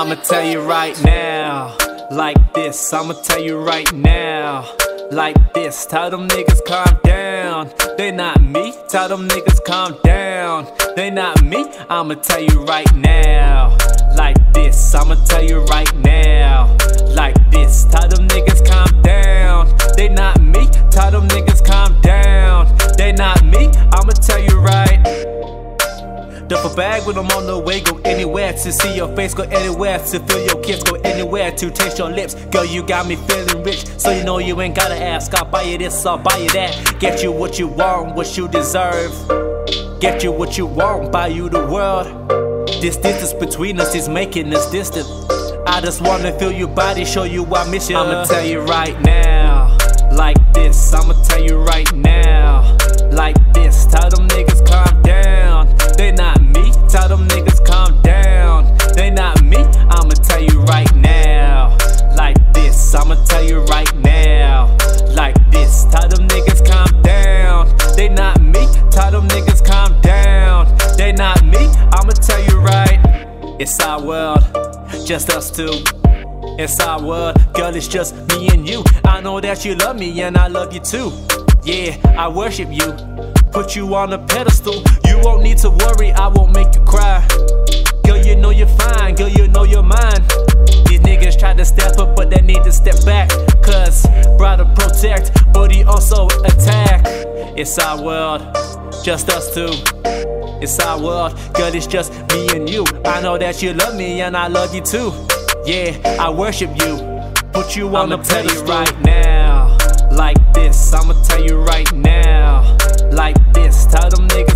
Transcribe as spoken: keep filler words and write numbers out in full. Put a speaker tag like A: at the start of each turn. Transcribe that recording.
A: I'ma tell you right now, like this. I'ma tell you right now, like this. Tell them niggas calm down, they not me. Tell them niggas calm down, they not me. I'ma tell you right now, like this. I'ma tell you right now, like this. Tell them niggas calm down, they not me. Tell them niggas calm down, they not me. I'ma tell you right. Duff a bag when I'm on the way, go anywhere to see your face, go anywhere to feel your kiss, go anywhere to taste your lips. Girl, you got me feeling rich, so you know you ain't gotta ask. I'll buy you this, I'll buy you that. Get you what you want, what you deserve. Get you what you want, buy you the world. This distance between us is making us distant. I just wanna feel your body, show you I miss you. I'ma tell you right now, like this. I'ma tell you right now, like this. Tell them niggas calm down, they not me. Tell them niggas calm down, they not me. I'ma tell you right now, like this. I'ma tell you right now, like this. Tell them niggas calm down, they not me. Tell them niggas calm down, they not me. I'ma tell you right. It's our world, just us two. It's our world, girl, it's just me and you. I know that you love me and I love you too. Yeah, I worship you, put you on a pedestal. You won't need to worry, I won't make you cry. Girl, you know you're fine, girl, you know you're mine. These niggas try to step up, but they need to step back. Cause Brada protect, but he also attack. It's our world, just us two. It's our world, girl, it's just me and you. I know that you love me and I love you too. Yeah, I worship you, put you on the pedestal. Right now, like this. I'ma tell you right now, like this. Tell them niggas